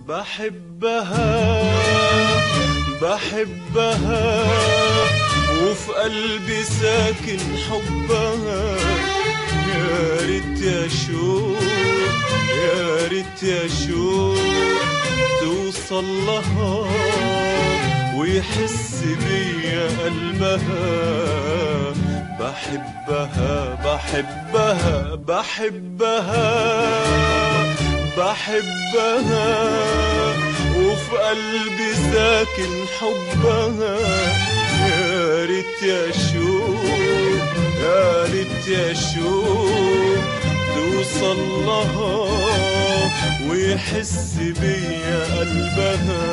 بحبها بحبها وفي قلبي ساكن حبها. يا ريت يا شوق يا ريت يا شوق توصل لها ويحس بيا قلبها. بحبها بحبها بحبها بحبها وفي قلبي ساكن حبها. يا ريت يا شوق يا ريت يا شوق توصل لها ويحس بيا قلبها.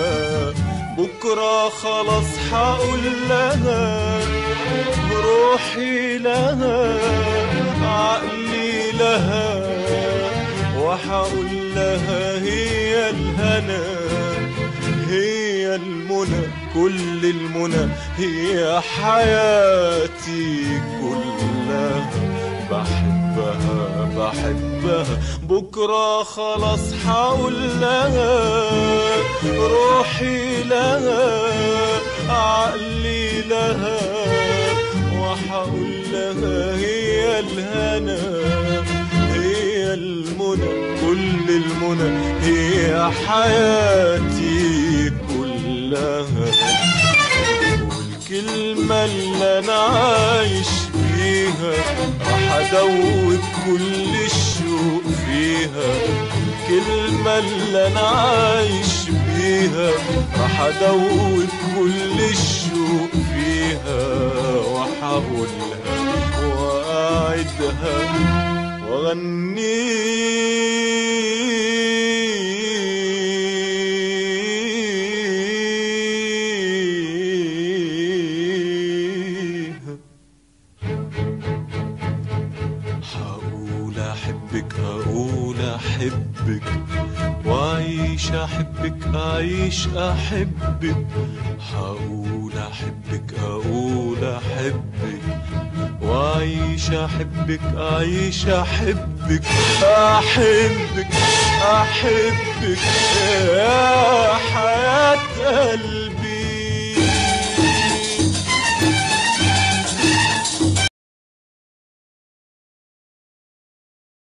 بكرة خلاص حقول لها روحي لها عقلي لها وحقول لها هي الهنا هي المنى كل المنى هي حياتي كلها. بحبها بحبها بكرة خلاص حقول لها روحي لها عقلي لها وحقول لها هي الهنا هي المنى كل المنى هي حياتي كلها. والكلمة اللي أنا عايش فيها راح أدوب كل الشوق فيها. الكلمة اللي أنا عايش بيها راح أدوب كل الشوق فيها. وحقولها وأعدها وأغنيها. هقول أحبك هقول أحبك وأعيش أحبك أعيش أحبك. هقول أحبك هقول أحبك وأعيش أحبك أعيش أحبك. أحبك أحبك يا